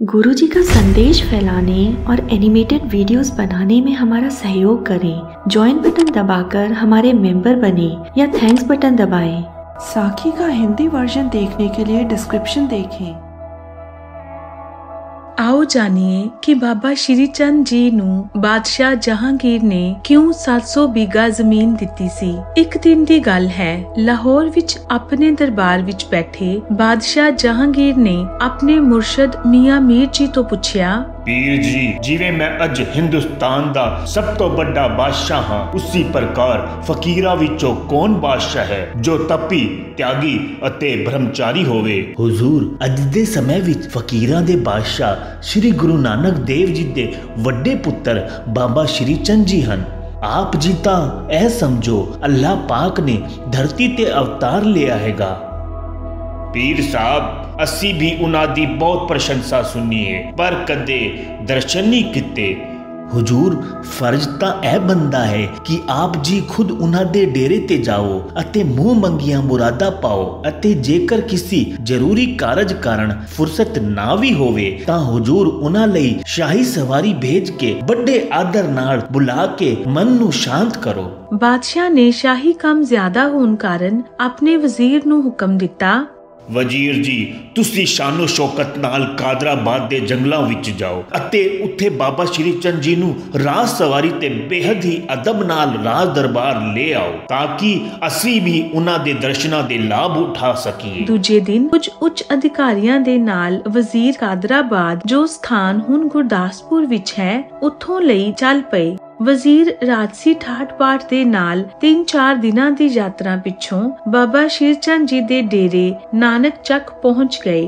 गुरु जी का संदेश फैलाने और एनिमेटेड वीडियोस बनाने में हमारा सहयोग करें। ज्वाइन बटन दबाकर हमारे मेंबर बने या थैंक्स बटन दबाएं। साखी का हिंदी वर्जन देखने के लिए डिस्क्रिप्शन देखें। आओ जानिए कि बाबा श्री चंद जी ਨੂੰ ਬਾਦਸ਼ਾਹ ਜਹਾਂਗੀਰ ਨੇ ਕਿਉਂ 700 बीघा ਜ਼ਮੀਨ ਦਿੱਤੀ ਸੀ। ਇੱਕ ਦਿਨ ਦੀ ਗੱਲ ਹੈ, ਲਾਹੌਰ ਵਿੱਚ ਆਪਣੇ ਦਰਬਾਰ ਵਿੱਚ ਬੈਠੇ ਬਾਦਸ਼ਾਹ ਜਹਾਂਗੀਰ ਨੇ ਆਪਣੇ ਮੁਰਸ਼ਦ ਮੀਆਂ ਮੀਰ ਜੀ ਤੋਂ ਪੁੱਛਿਆ, ਪੀਰ ਜੀ, ਜਿਵੇਂ ਮੈਂ ਅੱਜ ਹਿੰਦੁਸਤਾਨ ਦਾ ਸਭ ਤੋਂ ਵੱਡਾ ਬਾਦਸ਼ਾਹ ਹਾਂ, ਉਸੇ ਪ੍ਰਕਾਰ ਫਕੀਰਾਂ ਵਿੱਚੋਂ ਕੌਣ ਬਾਦਸ਼ਾਹ ਹੈ ਜੋ ਤਪੀ, ਤਿਆਗੀ ਅਤੇ ਬ੍ਰਹਮਚਾਰੀ ਹੋਵੇ। हुजूर, ਅੱਜ ਦੇ ਸਮੇਂ ਵਿੱਚ ਫਕੀਰਾਂ ਦੇ ਬਾਦਸ਼ਾਹ श्री गुरु नानक देव जी दे वड्डे पुत्र बाबा श्री चंद जी हन। आप जी तां ऐ समझो अल्लाह पाक ने धरती ते अवतार लिया हैगा। पीर साहब, असी भी उन्हां दी बहुत प्रशंसा सुनी है, पर कदे दर्शन नहीं किते। हुजूर, फर्ज तां ऐ बनदा है कि आप जी खुद उन्हां दे डेरे ते जाओ अते मूँह मंगियां मुरादा पाओ, अते जेकर किसी जरूरी कारज कारण फुर्सत ना भी होवे तां हुजूर उन्हां लई शाही सवारी भेज के बड़े आदर नाल बुला के मन नू शांत करो। ਬਾਦਸ਼ਾਹ ਨੇ ਸ਼ਾਹੀ ਕੰਮ ਜ਼ਿਆਦਾ ਹੋਣ ਕਾਰਨ ਆਪਣੇ ਵਜ਼ੀਰ ਨੂੰ ਹੁਕਮ ਦਿੱਤਾ, ਵਜ਼ੀਰ ਜੀ, ਤੁਸੀਂ ਸ਼ਾਨੋ ਸ਼ੌਕਤ ਨਾਲ ਕਾਦਰਾਬਾਦ ਦੇ ਜੰਗਲਾਂ ਵਿੱਚ ਜਾਓ ਅਤੇ ਉੱਥੇ ਬਾਬਾ ਸ਼੍ਰੀ ਚੰਦ ਜੀ ਨੂੰ ਰਾਜ ਸਵਾਰੀ ਤੇ ਬੇਹੱਦ ਹੀ ਅਦਬ ਨਾਲ ਰਾਜ ਦਰਬਾਰ ਲੈ ਆਓ ਤਾਂ ਕਿ ਅਸੀਂ ਵੀ ਉਹਨਾਂ ਦੇ ਦਰਸ਼ਨਾਂ ਦੇ ਲਾਭ ਉਠਾ ਸਕੀਏ। ਦੂਜੇ ਦਿਨ ਕੁਝ ਉੱਚ ਅਧਿਕਾਰੀਆਂ ਦੇ ਨਾਲ ਵਜ਼ੀਰ ਕਾਦਰਾਬਾਦ, ਜੋ ਸਥਾਨ ਹੁਣ ਗੁਰਦਾਸਪੁਰ ਵਿੱਚ ਹੈ, ਉੱਥੋਂ ਲਈ ਚੱਲ ਪਏ। ਵਜ਼ੀਰ ਰਾਜਸੀ ਠਾਠ ਬਾਠ ਦੇ ਨਾਲ 3-4 ਦਿਨਾਂ ਦੀ ਯਾਤਰਾ ਪਿੱਛੋਂ ਬਾਬਾ ਸ਼੍ਰੀ ਚੰਦ ਜੀ ਦੇ ਡੇਰੇ ਨਾਨਕ ਚੱਕ ਪਹੁੰਚ ਗਏ।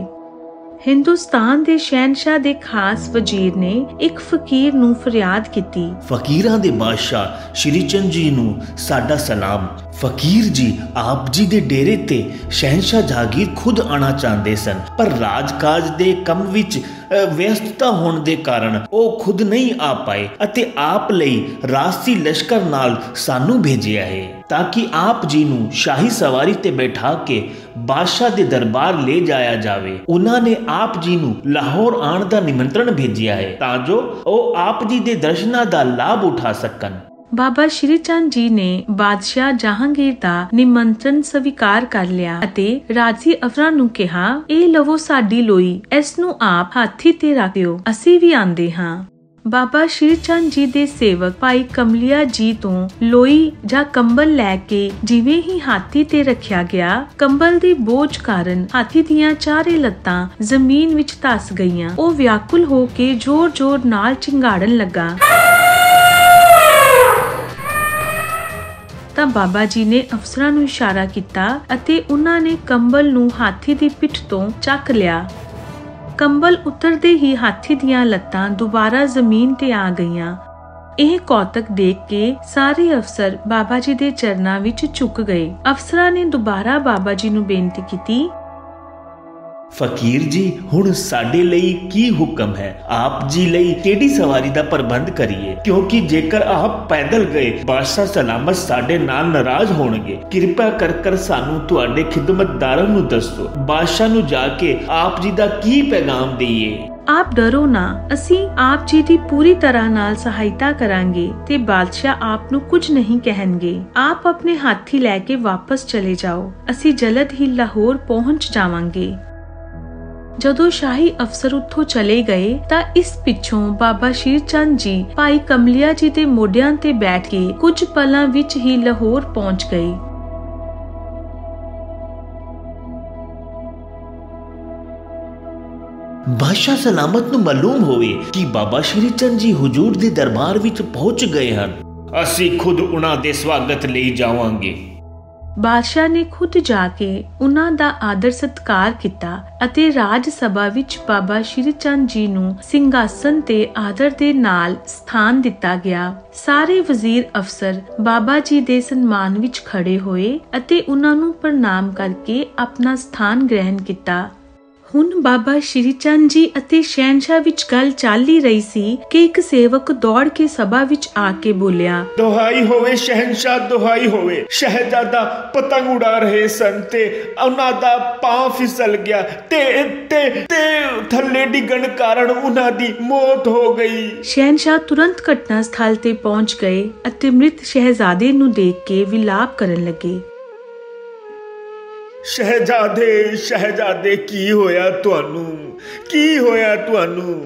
ਹਿੰਦੁਸਤਾਨ ਦੇ ਸ਼ਹਿਨशाह ਦੇ ਖਾਸ ਵਜ਼ੀਰ ਨੇ ਇੱਕ ਫਕੀਰ ਨੂੰ ਫਰਿਆਦ ਕੀਤੀ, ਫਕੀਰਾਂ ਦੇ ਬਾਦਸ਼ਾਹ ਸ਼੍ਰੀ ਚੰਦ ਜੀ ਨੂੰ ਸਾਡਾ ਸਲਾਮ। फकीर जी, आप जी दे डेरे ते शहनशाह जहांगीर खुद आना चाहते सन, पर राजकाज दे कम विच व्यस्तता होने दे कारण वो खुद नहीं आ पाए अते आप लई राजसी लश्कर नाल सानू भेजिया है ताकि आप जी नू शाही सवारी ते बैठा के बादशाह दे दरबार ले जाया जावे। उन्होंने आप जी नू लाहौर आने दा निमंत्रण भेजिया है तां जो वो आप जी दे दर्शनां दा लाभ उठा सकन। ਬਾਬਾ ਸ਼੍ਰੀ ਚੰਦ ਜੀ ਨੇ ਬਾਦਸ਼ਾਹ ਜਹਾਂਗੀਰ ਦਾ ਨਿਮੰਤਰਣ ਸਵੀਕਾਰ ਕਰ ਲਿਆ ਅਤੇ ਰਾਜੀ ਅਫਸਰਾਂ ਨੂੰ ਕਿਹਾ, ਇਹ ਲਵੋ ਸਾਡੀ ਲੋਈ, ਇਸ ਨੂੰ ਆਪ ਹਾਥੀ ਤੇ ਰੱਖਿਓ, ਅਸੀਂ ਵੀ ਆਂਦੇ ਹਾਂ। ਬਾਬਾ ਸ਼੍ਰੀ ਚੰਦ ਜੀ ਦੇ ਸੇਵਕ ਭਾਈ ਕਮਲਿਆ ਜੀ ਤੋਂ ਲੋਈ ਜਾਂ ਕੰਬਲ ਲੈ ਕੇ ਜਿਵੇਂ ਹੀ ਹਾਥੀ ਤੇ ਰੱਖਿਆ ਗਿਆ, ਕੰਬਲ ਦੀ ਬੋਝ ਕਾਰਨ ਹਾਥੀ ਦੀਆਂ ਚਾਰੇ ਲੱਤਾਂ ਜ਼ਮੀਨ ਵਿੱਚ ਧਸ ਗਈਆਂ। ਉਹ ਵਿਆਕੁਲ ਹੋ ਕੇ ਜ਼ੋਰ-ਜ਼ੋਰ ਨਾਲ ਚਿੰਗਾੜਨ ਲੱਗਾ ਤਾਂ ਬਾਬਾ ਜੀ ਨੇ ਅਫਸਰਾਂ ਨੂੰ ਇਸ਼ਾਰਾ ਕੀਤਾ ਅਤੇ ਉਹਨਾਂ ਨੇ ਕੰਬਲ ਨੂੰ ਹਾਥੀ ਦੀ ਪਿੱਠ ਤੋਂ ਚੱਕ ਲਿਆ। ਕੰਬਲ ਉਤਰਦੇ ਹੀ ਹਾਥੀ ਦੀਆਂ ਲੱਤਾਂ ਦੁਬਾਰਾ ਜ਼ਮੀਨ ਤੇ ਆ ਗਈਆਂ। ਇਹ ਕੌਤਕ ਦੇਖ ਕੇ ਸਾਰੇ ਅਫਸਰ ਬਾਬਾ ਜੀ ਦੇ ਚਰਨਾਂ ਵਿੱਚ ਝੁਕ ਗਏ। ਅਫਸਰਾਂ ਨੇ ਦੁਬਾਰਾ ਬਾਬਾ ਜੀ ਨੂੰ ਬੇਨਤੀ ਕੀਤੀ, फकीर जी, हुण साडे लई की हुक्म है? आप जी लई केड़ी सवारी दा प्रबंध करिए, क्योंकि जेकर आप पैदल गए बादशाह सलामत साडे नाल नाराज होणगे। कृपा कर सानू तुहाडे खिदमतदारां नू दसो, बादशाह नू जाके आप जी दा की पैगाम देईए। ਆਪ ਡਰੋ ਨਾ, ਅਸੀਂ ਆਪ ਜੀ ਦੀ ਪੂਰੀ ਤਰ੍ਹਾਂ ਨਾਲ ਸਹਾਇਤਾ ਕਰਾਂਗੇ ਤੇ ਬਾਦਸ਼ਾਹ ਆਪ ਨੂੰ ਕੁਝ ਨਹੀਂ ਕਹਿਣਗੇ। ਆਪ ਆਪਣੇ ਹਾਥੀ ਲੈ ਕੇ ਵਾਪਸ ਚਲੇ ਜਾਓ, ਅਸੀਂ ਜਲਦ ਹੀ ਲਾਹੌਰ ਪਹੁੰਚ ਜਾਵਾਂਗੇ। ਜਦੋਂ ਸ਼ਾਹੀ ਅਫਸਰ ਉੱਥੋਂ ਚਲੇ ਗਏ ਤਾਂ ਇਸ ਪਿੱਛੋਂ ਬਾਬਾ ਸ਼੍ਰੀ ਚੰਦ ਜੀ ਭਾਈ ਕਮਲਿਆ ਜੀ ਦੇ ਮੋਢਿਆਂ ਤੇ ਬੈਠ ਕੇ ਕੁਝ ਪਲਾਂ ਵਿੱਚ ਹੀ ਲਾਹੌਰ ਪਹੁੰਚ ਗਏ। बादशाह सलामत नू मालूम होवे कि बाबा श्री चंद जी हुजूर दे दरबार विच पहुंच गए हन। ਅਸੀਂ ਖੁਦ ਉਹਨਾਂ ਦੇ ਸਵਾਗਤ ਲਈ ਜਾਵਾਂਗੇ। ਬਾਦਸ਼ਾਹ ਨੇ ਖੁਦ ਜਾ ਕੇ ਉਹਨਾਂ ਦਾ ਆਦਰ ਸਤਿਕਾਰ ਕੀਤਾ ਅਤੇ ਰਾਜ ਸਭਾ ਵਿੱਚ ਬਾਬਾ ਸ਼੍ਰੀ ਚੰਦ ਜੀ ਨੂੰ ਸਿੰਘਾਸਨ ਤੇ ਆਦਰ ਦੇ ਨਾਲ ਸਥਾਨ ਦਿੱਤਾ ਗਿਆ। ਸਾਰੇ ਵਜ਼ੀਰ ਅਫਸਰ ਬਾਬਾ ਜੀ ਦੇ ਸਨਮਾਨ ਵਿੱਚ ਖੜੇ ਹੋਏ ਅਤੇ ਉਹਨਾਂ ਨੂੰ ਪ੍ਰਣਾਮ ਕਰਕੇ ਆਪਣਾ ਸਥਾਨ ਗ੍ਰਹਿਣ ਕੀਤਾ। ਹੁਣ ਬਾਬਾ ਸ਼੍ਰੀ ਚੰਦ ਜੀ ਅਤੇ ਸ਼ਹਿਨशाह ਵਿੱਚ ਗੱਲ ਚੱਲ ਹੀ ਰਹੀ ਸੀ ਕਿ ਇੱਕ ਸੇਵਕ ਦੌੜ ਕੇ ਸਭਾ ਵਿੱਚ ਆ ਕੇ ਬੋਲਿਆ, ਦੁਹਾਈ ਹੋਵੇ ਸ਼ਹਿਨशाह, ਦੁਹਾਈ ਹੋਵੇ। ਸ਼ਹਿਜ਼ਾਦਾ ਪਤੰਗ ਉਡਾ ਰਹੇ ਸਨ ਤੇ ਉਹਨਾਂ ਦਾ ਪਾਂਵ ਫਿਸਲ ਗਿਆ ਤੇ ਥੱਲੇ ਡਿੱਗਣ ਕਾਰਨ ਉਹਨਾਂ ਦੀ ਮੌਤ ਹੋ ਗਈ। ਸ਼ਹਿਨशाह ਤੁਰੰਤ ਘਟਨਾ ਸਥਲ ਤੇ ਪਹੁੰਚ ਗਏ ਅਤੇ ਮ੍ਰਿਤ ਸ਼ਹਿਜ਼ਾਦੇ ਨੂੰ ਦੇਖ ਕੇ ਵਿਲਾਪ ਕਰਨ ਲੱਗੇ। ਸ਼ਹਿਜ਼ਾਦੇ ਕੀ ਹੋਇਆ ਤੁਹਾਨੂੰ? ਕੀ ਹੋਇਆ ਤੁਹਾਨੂੰ?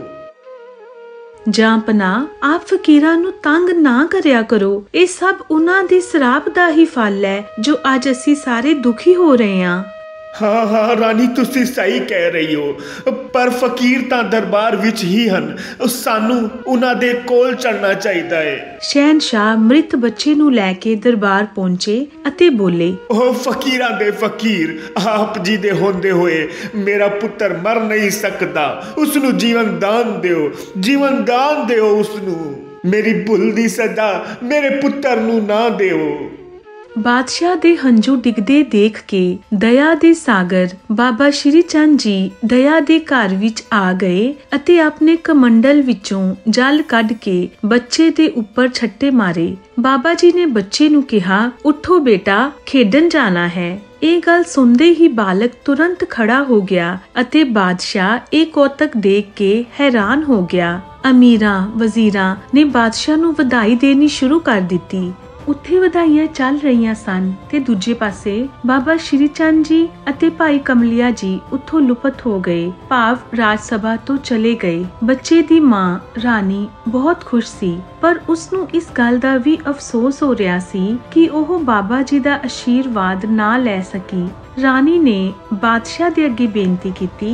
ਜਾਂਪਨਾ, ਆਪ ਫਕੀਰਾਂ ਨੂੰ ਤੰਗ ਨਾ ਕਰਿਆ ਕਰੋ। ਇਹ ਸਭ ਉਹਨਾਂ ਦੀ ਸ਼ਰਾਪ ਦਾ ਹੀ ਫਲ ਹੈ ਜੋ ਅੱਜ ਅਸੀਂ ਸਾਰੇ ਦੁਖੀ ਹੋ ਰਹੇ ਹਾਂ। ਹਾਂ ਰਾਣੀ, ਤੁਸੀਂ ਸਹੀ ਕਹਿ ਰਹੀ ਹੋ, ਪਰ ਫਕੀਰ ਤਾਂ ਦਰਬਾਰ ਵਿੱਚ ਹੀ ਹਨ। ਸਾਨੂੰ ਉਹਨਾਂ ਦੇ ਕੋਲ ਚੜਨਾ ਚਾਹੀਦਾ ਹੈ। ਸ਼ਹਿਨशाह ਮ੍ਰਿਤ ਬੱਚੇ ਨੂੰ ਲੈ ਕੇ ਦਰਬਾਰ ਪਹੁੰਚੇ ਅਤੇ ਬੋਲੇ, ਉਹ ਫਕੀਰਾਂ ਦੇ ਫਕੀਰ, ਆਪ ਜੀ ਦੇ ਹੁੰਦੇ ਹੋਏ ਮੇਰਾ ਪੁੱਤਰ ਮਰ ਨਹੀਂ ਸਕਦਾ। ਉਸ ਨੂੰ ਜੀਵਨ ਦਾਨ ਦਿਓ, ਜੀਵਨ ਦਾਨ ਦਿਓ ਉਸ ਨੂੰ। ਮੇਰੀ ਭੁੱਲ ਦੀ ਸਜ਼ਾ ਮੇਰੇ ਪੁੱਤਰ ਨੂੰ ਨਾ ਦਿਓ। ਬਾਦਸ਼ਾਹ ਦੇ ਹੰਝੂ ਡਿੱਗਦੇ ਦੇਖ ਕੇ ਦਇਆ ਦੇ ਸਾਗਰ ਬਾਬਾ ਸ਼੍ਰੀ ਚੰਦ ਜੀ ਦਇਆ ਦੇ ਘਰ ਵਿੱਚ ਆ ਗਏ ਅਤੇ ਆਪਣੇ ਕਮੰਡਲ ਵਿੱਚੋਂ ਜਲ ਕੱਢ ਕੇ ਬੱਚੇ ਦੇ ਉੱਪਰ ਛੱਟੇ ਮਾਰੇ। ਬਾਬਾ ਜੀ ਨੇ ਬੱਚੇ ਨੂੰ ਕਿਹਾ, ਉੱਠੋ ਬੇਟਾ, ਖੇਡਣ ਜਾਣਾ ਹੈ। ਇਹ ਗੱਲ ਸੁਣਦੇ ਹੀ ਬਾਲਕ ਤੁਰੰਤ ਖੜਾ ਹੋ ਗਿਆ ਅਤੇ ਬਾਦਸ਼ਾਹ ਇਹ ਕੌਤਕ ਦੇਖ ਕੇ ਹੈਰਾਨ ਹੋ ਗਿਆ। ਅਮੀਰਾਂ ਵਜ਼ੀਰਾਂ ਨੇ ਬਾਦਸ਼ਾਹ ਨੂੰ ਵਧਾਈ ਦੇਣੀ ਸ਼ੁਰੂ ਕਰ ਦਿੱਤੀ। ਉੱਥੇ ਵਧਾਈਆਂ ਚੱਲ ਰਹੀਆਂ ਸਨ ਤੇ ਦੂਜੇ ਪਾਸੇ ਬਾਬਾ ਸ਼੍ਰੀ ਚੰਦ ਜੀ ਅਤੇ ਭਾਈ ਕਮਲਿਆ ਜੀ ਉੱਥੋਂ ਲੁਪਤ ਹੋ ਗਏ, ਭਾਵ ਰਾਜ ਸਭਾ ਤੋਂ ਚਲੇ ਗਏ। ਬੱਚੇ ਦੀ ਮਾਂ ਰਾਣੀ ਬਹੁਤ ਖੁਸ਼ ਸੀ, ਪਰ ਉਸਨੂੰ ਇਸ ਗੱਲ ਦਾ ਵੀ ਅਫਸੋਸ ਹੋ ਰਿਹਾ ਸੀ ਕਿ ਉਹ ਬਾਬਾ ਜੀ ਦਾ ਆਸ਼ੀਰਵਾਦ ਨਾ ਲੈ ਸਕੀ। ਰਾਣੀ ਨੇ ਬਾਦਸ਼ਾਹ ਦੇ ਅੱਗੇ ਬੇਨਤੀ ਕੀਤੀ,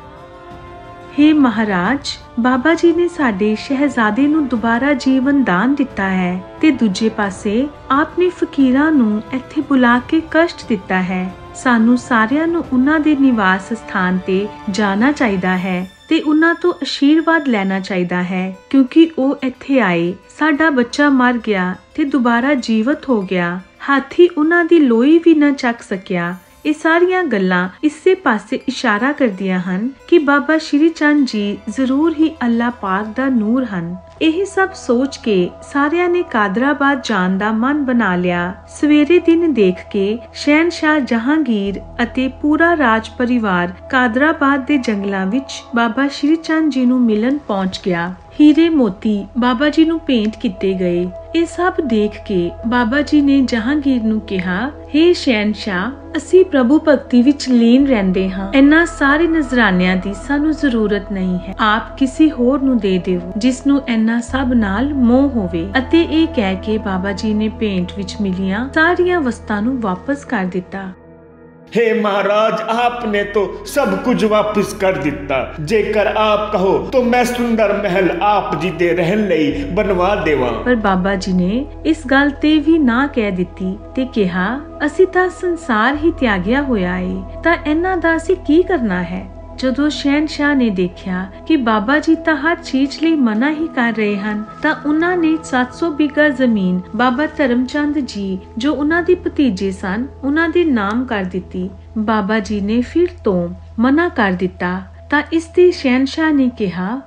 हे ਮਹਾਰਾਜ, ਬਾਬਾ ਜੀ ਨੇ ਸਾਡੇ ਸ਼ਹਿਜ਼ਾਦੇ ਨੂੰ ਦੁਬਾਰਾ ਜੀਵਨ ਦਾਨ ਦਿੱਤਾ ਹੈ ਤੇ ਦੂਜੇ ਪਾਸੇ ਆਪ ਨੇ ਫਕੀਰਾਂ ਨੂੰ ਇੱਥੇ ਬੁਲਾ ਕੇ ਕਸ਼ਟ ਦਿੱਤਾ ਹੈ। ਸਾਨੂੰ ਸਾਰਿਆਂ ਨੂੰ ਉਹਨਾਂ ਦੇ ਨਿਵਾਸ ਸਥਾਨ ਤੇ ਜਾਣਾ ਚਾਹੀਦਾ ਹੈ ਤੇ ਉਹਨਾਂ ਤੋਂ ਆਸ਼ੀਰਵਾਦ ਲੈਣਾ ਚਾਹੀਦਾ ਹੈ, ਕਿਉਂਕਿ ਉਹ ਇੱਥੇ ਆਏ, ਸਾਡਾ ਬੱਚਾ ਮਰ ਗਿਆ ਤੇ ਦੁਬਾਰਾ ਜੀਵਤ ਹੋ ਗਿਆ, ਹਾਥੀ ਉਹਨਾਂ ਦੀ ਲੋਈ ਵੀ ਨਾ ਚੱਕ ਸਕਿਆ। ਇਹ ਸਾਰੀਆਂ ਗੱਲਾਂ ਇਸੇ ਪਾਸੇ ਇਸ਼ਾਰਾ ਕਰਦੀਆਂ ਹਨ ਕਿ ਬਾਬਾ ਸ਼੍ਰੀ ਚੰਦ ਜੀ ਜ਼ਰੂਰ ਹੀ ਅੱਲਾਹ ਪਾਕ ਦਾ ਨੂਰ ਹਨ। ਇਹ ਸਭ ਸੋਚ ਕੇ ਸਾਰਿਆਂ ਨੇ ਕਾਦਰਾਬਾਦ ਜਾਣ ਦਾ ਮਨ ਬਣਾ ਲਿਆ। ਸਵੇਰੇ ਦਿਨ ਦੇਖ ਕੇ ਸ਼ਹਿਨशाह ਜਹਾਂਗੀਰ ਅਤੇ ਪੂਰਾ ਰਾਜ ਪਰਿਵਾਰ ਕਾਦਰਾਬਾਦ ਦੇ ਜੰਗਲਾਂ ਵਿੱਚ ਬਾਬਾ ਸ਼੍ਰੀ ਚੰਦ ਜੀ ਨੂੰ ਮਿਲਣ ਪਹੁੰਚ ਗਿਆ। ਹੀਰੇ ਮੋਤੀ ਬਾਬਾ ਜੀ ਨੂੰ ਭੇਂਟ ਕੀਤੇ ਗਏ। ਇਹ ਸਭ ਦੇਖ ਕੇ ਬਾਬਾ ਜੀ ਨੇ ਜਹਾਂਗੀਰ ਨੂੰ ਕਿਹਾ, हे ਸ਼ਹਿਨशाह, ਅਸੀਂ ਪ੍ਰਭੂ ਭਗਤੀ ਵਿੱਚ ਲੀਨ ਰਹਿੰਦੇ ਹਾਂ। ਇਹਨਾਂ ਸਾਰੇ ਨਜ਼ਰਾਨਿਆਂ ਦੀ ਸਾਨੂੰ ਜ਼ਰੂਰਤ ਨਹੀਂ ਹੈ। ਆਪ ਕਿਸੇ ਹੋਰ ਨੂੰ ਦੇ ਦਿਓ ਜਿਸ ਨੂੰ ਇਹਨਾਂ ਸਭ ਨਾਲ ਮੋਹ ਹੋਵੇ। ਅਤੇ ਇਹ ਕਹਿ ਕੇ ਬਾਬਾ ਜੀ ਨੇ ਭੇਂਟ ਵਿੱਚ ਮਿਲੀਆਂ ਸਾਰੀਆਂ ਵਸਤਾਂ ਨੂੰ ਵਾਪਸ ਕਰ ਦਿੱਤਾ। हे महाराज, आपने तो सब कुछ वापस कर दिता। जेकर आप कहो तो मैं सुंदर महल आप जी दे रहन लई बनवा देवां। पर बाबा जी ने इस गल ते भी ना कह दिती ते कहा, असी तां संसार ही त्यागिया होया है, तां इन्हां दा असी की करना है। ਜਦੋਂ ਸ਼ਹਿਨशाह ਨੇ ਦੇਖਿਆ ਕਿ ਬਾਬਾ ਜੀ ਤਾਂ ਹਰ ਚੀਜ਼ ਲਈ ਮਨਾ ਹੀ ਕਰ ਰਹੇ ਹਨ, ਤਾਂ ਉਹਨਾਂ ਨੇ 700 ਬਿਗਾ ਜ਼ਮੀਨ ਬਾਬਾ ਧਰਮਚੰਦ ਜੀ, ਜੋ ਉਹਨਾਂ ਦੇ ਭਤੀਜੇ ਸਨ, ਉਹਨਾਂ ਦੇ ਨਾਮ ਕਰ ਦਿੱਤੀ। ਬਾਬਾ ਜੀ ਨੇ ਫਿਰ ਤੋਂ ਮਨਾ ਕਰ ਦਿੱਤਾ ਤਾਂ ਇਸ ਤੇ ਸ਼ਹਿਨशाह ਨੇ ਕਿਹਾ,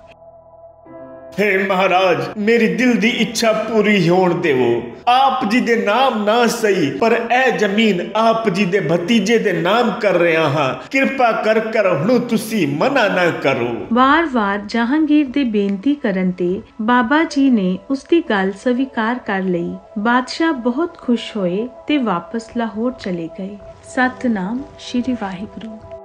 हे महाराज, मेरी दिल दी इच्छा पूरी होण देवो। आप जी दे नाम ना सही, पर ए जमीन आप जी दे भतीजे दे नाम कर रहा हां। कृपा कर कर हुण तुसी मना ना करो। वार-वार जहांगीर दे बेनती करन ते बाबा जी ने उसकी गल स्वीकार कर लई। बादशाह बहुत खुश होए ते वापस लाहौर चले गए। सतनाम श्री वाहिगुरु।